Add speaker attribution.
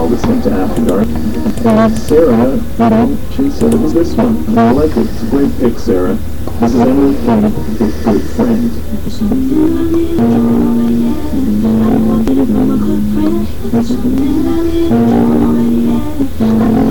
Speaker 1: while listening to After Dark. And Sarah, she said it was this one. I like it. It's a great pick, Sarah. This is Emily King with Good Friend.
Speaker 2: Friend.